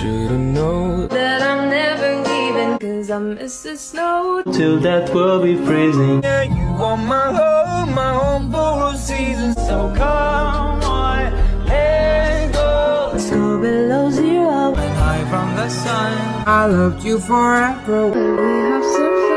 should've known that I'm never leaving, cause I miss the snow. Till death will be freezing. Yeah, you are my home for all seasons. So come on, let's go. Let's go below zero and hide from the sun. I loved you forever. We have some